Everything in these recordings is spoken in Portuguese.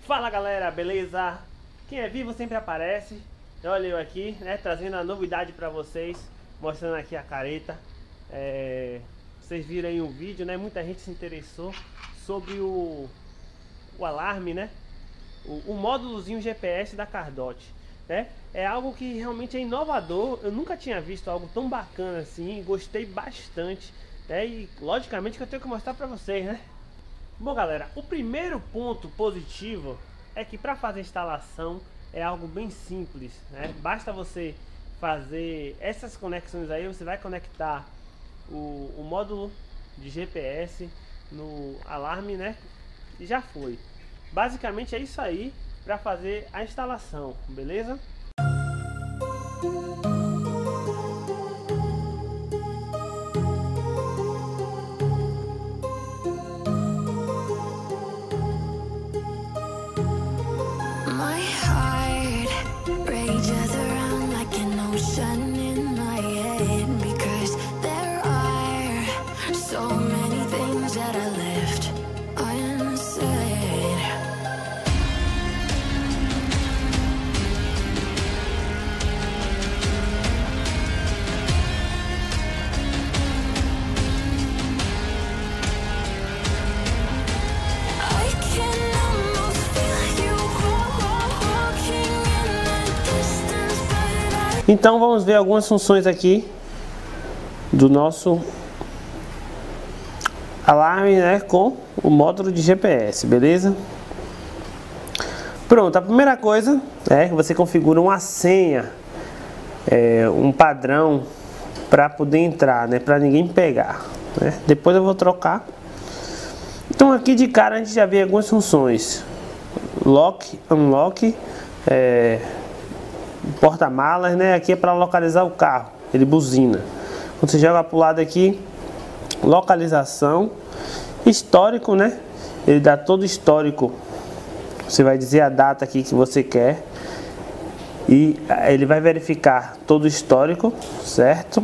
Fala galera, beleza? Quem é vivo sempre aparece. Olha eu aqui, né, trazendo a novidade pra vocês, mostrando aqui a careta. Vocês viram aí um vídeo, né? Muita gente se interessou sobre o alarme, né? O módulozinho GPS da Cardot, né? É algo que realmente é inovador. Eu nunca tinha visto algo tão bacana assim. Gostei bastante, né? E logicamente que eu tenho que mostrar pra vocês, né? Bom galera, o primeiro ponto positivo é que para fazer a instalação é algo bem simples, né? Basta você fazer essas conexões aí, você vai conectar o módulo de GPS no alarme, né? E já foi. Basicamente é isso aí para fazer a instalação, beleza? Então vamos ver algumas funções aqui do nosso alarme, né, com o módulo de GPS, beleza? Pronto, a primeira coisa é que você configura uma senha, um padrão para poder entrar, né, para ninguém pegar, né? Depois eu vou trocar. Então aqui de cara a gente já vê algumas funções: lock, unlock, porta-malas, né? Aqui é para localizar o carro, ele buzina. Quando você joga para o lado aqui, localização, histórico, né? Ele dá todo o histórico. Você vai dizer a data aqui que você quer e ele vai verificar todo o histórico, certo?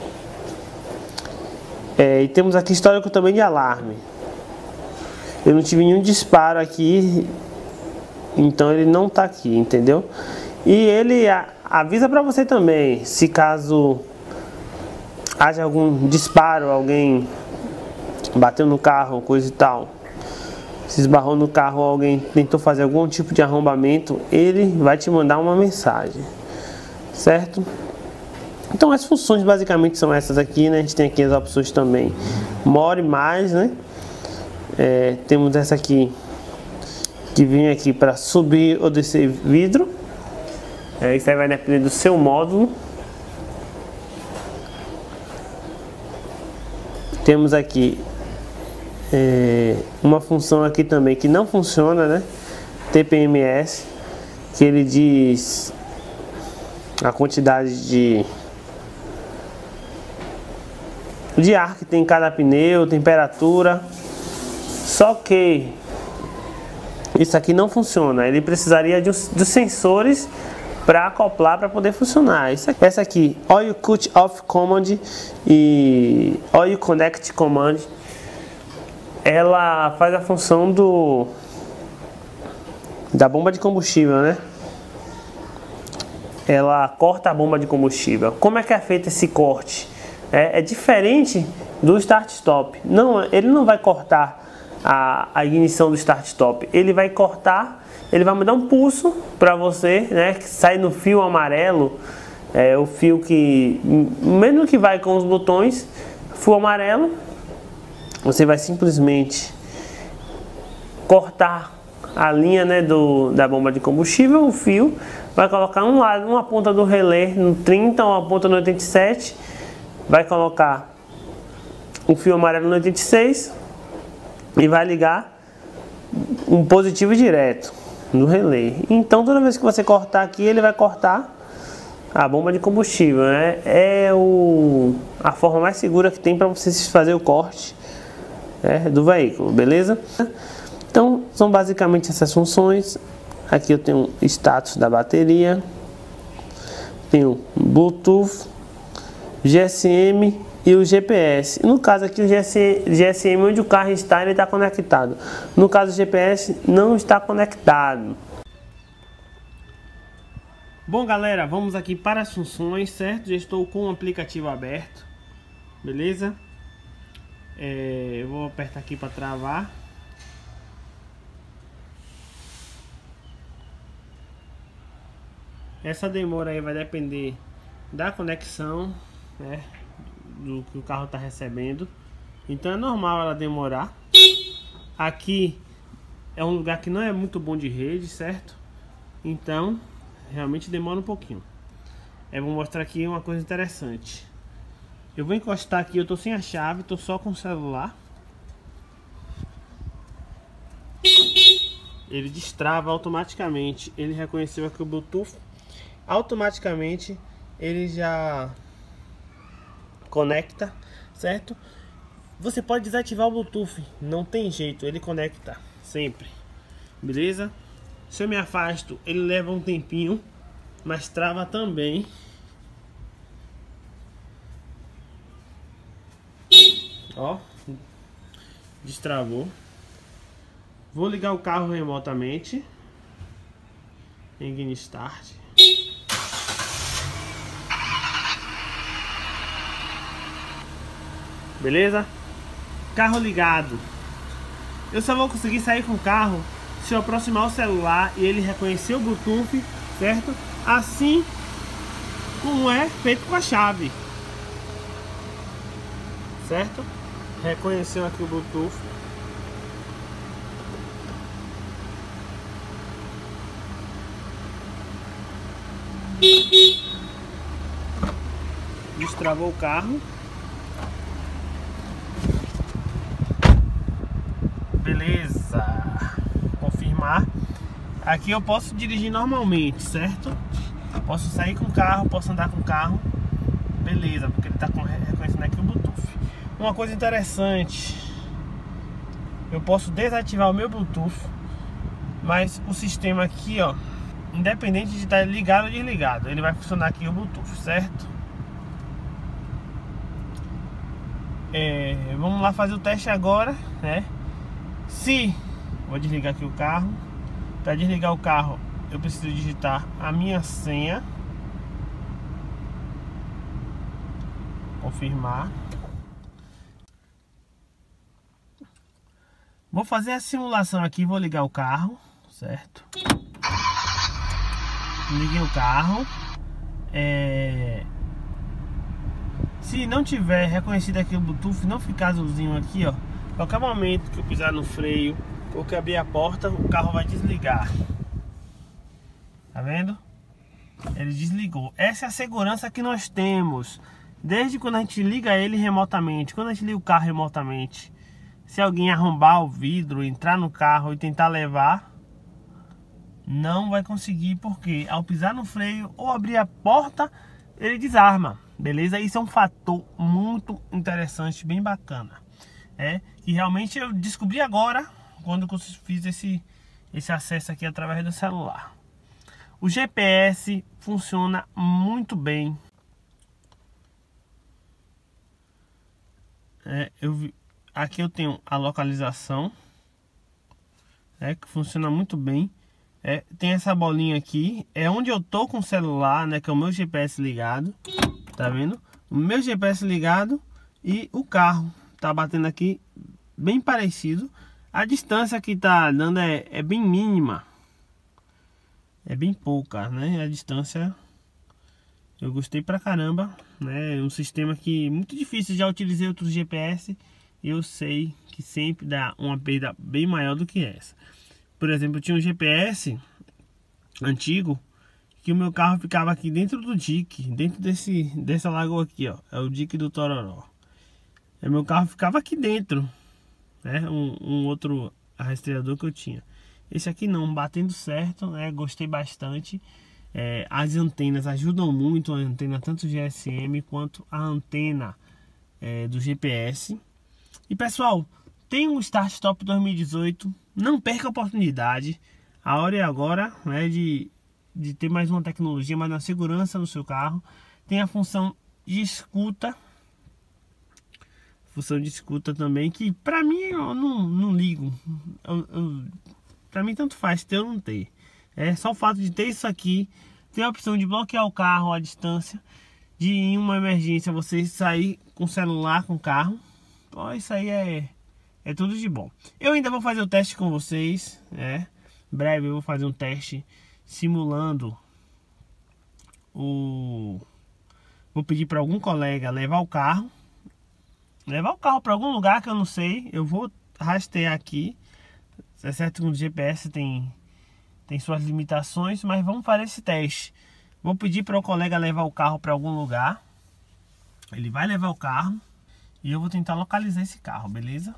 E temos aqui histórico também de alarme. Eu não tive nenhum disparo aqui, então ele não está aqui, entendeu? E ele avisa para você também, se caso haja algum disparo, alguém bateu no carro, coisa e tal, se esbarrou no carro, alguém tentou fazer algum tipo de arrombamento, ele vai te mandar uma mensagem, certo? Então as funções basicamente são essas aqui, né? A gente tem aqui as opções também, more mais, né? Temos essa aqui que vem aqui para subir ou descer vidro. Isso aí vai depender do seu módulo. Temos aqui uma função aqui também que não funciona, né? TPMS, que ele diz a quantidade de ar que tem em cada pneu, temperatura. Só que isso aqui não funciona. Ele precisaria dos sensores para acoplar para poder funcionar. Essa aqui, Oil Cut Off Command e Oil Connect Command, ela faz a função da bomba de combustível, né? Ela corta a bomba de combustível. Como é que é feito esse corte? É diferente do Start-Stop. Ele não vai cortar a ignição do Start-Stop. Ele vai cortar. Ele vai mandar um pulso para você, né, que sai no fio amarelo, o fio que, mesmo que vai com os botões, fio amarelo, você vai simplesmente cortar a linha, né, da bomba de combustível, o fio, vai colocar uma ponta do relé no 30, uma ponta no 87, vai colocar o fio amarelo no 86 e vai ligar um positivo direto no relé. Então toda vez que você cortar aqui, ele vai cortar a bomba de combustível, né? A forma mais segura que tem para você fazer o corte do veículo, beleza? Então são basicamente essas funções. Aqui eu tenho o status da bateria, tenho Bluetooth, GSM e o GPS. No caso aqui o GSM, onde o carro está, ele está conectado. No caso o GPS não está conectado. Bom galera, vamos aqui para as funções, certo? Já estou com o aplicativo aberto, beleza? Eu vou apertar aqui para travar. Essa demora aí vai depender da conexão, né, do que o carro está recebendo. Então é normal ela demorar. Aqui é um lugar que não é muito bom de rede, certo? Então realmente demora um pouquinho. Eu vou mostrar aqui uma coisa interessante. Eu vou encostar aqui, eu tô sem a chave, tô só com o celular. Ele destrava automaticamente. Ele reconheceu aqui o Bluetooth. Automaticamente ele já conecta, certo? Você pode desativar o Bluetooth, não tem jeito, ele conecta sempre, beleza? Se eu me afasto, ele leva um tempinho, mas trava também. Ó, destravou. Vou ligar o carro remotamente. Engine Start. Beleza? Carro ligado. Eu só vou conseguir sair com o carro se eu aproximar o celular e ele reconhecer o Bluetooth, certo? Assim como é feito com a chave, certo? Reconheceu aqui o Bluetooth. Destravou o carro. Beleza. Confirmar. Aqui eu posso dirigir normalmente, certo? Posso sair com o carro, posso andar com o carro. Beleza, porque ele está reconhecendo aqui o Bluetooth. Uma coisa interessante, eu posso desativar o meu Bluetooth, mas o sistema aqui, ó, independente de estar ligado ou desligado, ele vai funcionar aqui o Bluetooth, certo? Vamos lá fazer o teste agora, né? Vou desligar aqui o carro. Para desligar o carro, eu preciso digitar a minha senha. Confirmar. Vou fazer a simulação aqui, vou ligar o carro, certo? Liguei o carro. Se não tiver reconhecido aqui o Bluetooth, não ficar azulzinho aqui, ó, qualquer momento que eu pisar no freio ou que abrir a porta, o carro vai desligar. Tá vendo? Ele desligou. Essa é a segurança que nós temos desde quando a gente liga ele remotamente. Quando a gente liga o carro remotamente, se alguém arrombar o vidro, entrar no carro e tentar levar, não vai conseguir, porque ao pisar no freio ou abrir a porta, ele desarma. Beleza? Isso é um fator muito interessante, bem bacana. Que realmente eu descobri agora, quando eu fiz esse acesso aqui através do celular. O GPS funciona muito bem. Aqui eu tenho a localização, que funciona muito bem. Tem essa bolinha aqui, é onde eu tô com o celular, né, que é o meu GPS ligado. Tá vendo? O meu GPS ligado e o carro tá batendo aqui bem parecido. A distância que tá dando é bem mínima, é bem pouca, né? A distância eu gostei pra caramba, né? É um sistema que muito difícil, já utilizei outros GPS e eu sei que sempre dá uma perda bem maior do que essa. Por exemplo, eu tinha um GPS antigo que o meu carro ficava aqui dentro do dique, dentro dessa lagoa aqui, ó, é o dique do Tororó. E meu carro ficava aqui dentro, né? Um outro rastreador que eu tinha. Esse aqui não, batendo certo, né? Gostei bastante. As antenas ajudam muito, a antena tanto GSM quanto a antena do GPS. E pessoal, tem um Start Stop 2018, não perca a oportunidade. A hora é agora, né, de ter mais uma tecnologia, mais uma segurança no seu carro. Tem a função de escuta, função de escuta também, que pra mim eu não ligo. Pra mim tanto faz ter ou não ter. É só o fato de ter isso aqui, ter a opção de bloquear o carro à distância, de em uma emergência você sair com o celular com o carro. Então isso aí é tudo de bom. Eu ainda vou fazer o teste com vocês, né? Em breve eu vou fazer um teste simulando vou pedir para algum colega levar o carro para algum lugar que eu não sei. Eu vou rastrear aqui. É certo que o GPS tem suas limitações, mas vamos fazer esse teste. Vou pedir para o colega levar o carro para algum lugar. Ele vai levar o carro e eu vou tentar localizar esse carro, beleza?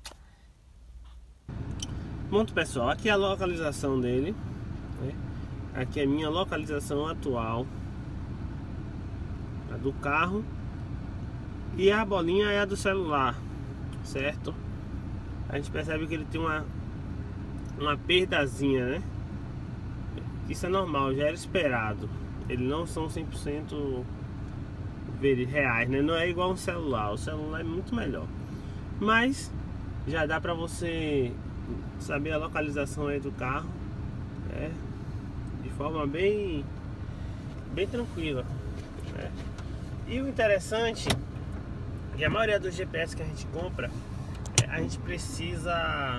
Pronto, pessoal, aqui é a localização dele, né? Aqui é a minha localização atual, a do carro, e a bolinha é a do celular, certo? A gente percebe que ele tem uma perdazinha, né? Isso é normal, já era esperado. Eles não são 100% reais, né? Não é igual um celular. O celular é muito melhor, mas já dá pra você saber a localização aí do carro, né? De forma bem tranquila, né? E o interessante é que a maioria dos GPS que a gente compra, a gente precisa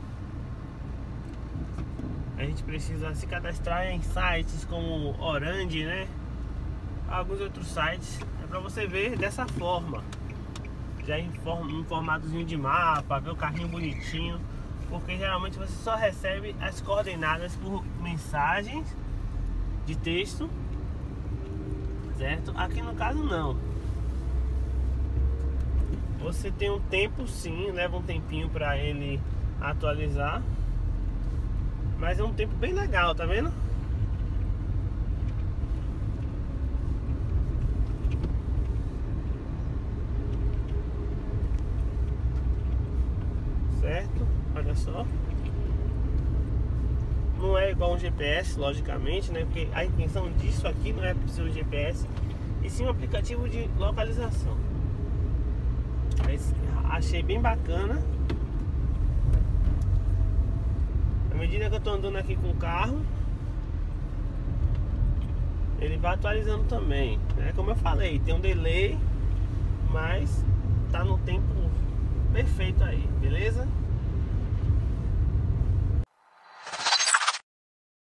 se cadastrar em sites como Orange, né? Alguns outros sites, é para você ver dessa forma, já em formatozinho de mapa, ver o carrinho bonitinho, porque geralmente você só recebe as coordenadas por mensagens de texto, certo? Aqui no caso não. Você tem um tempo, sim, leva um tempinho para ele atualizar, mas é um tempo bem legal, tá vendo? Certo? Olha só. Não é igual um GPS, logicamente, né? Porque a intenção disso aqui não é para o seu GPS, e sim um aplicativo de localização. Mas achei bem bacana. À medida que eu tô andando aqui com o carro, ele vai atualizando também, né? Como eu falei, tem um delay, mas tá no tempo perfeito aí, beleza?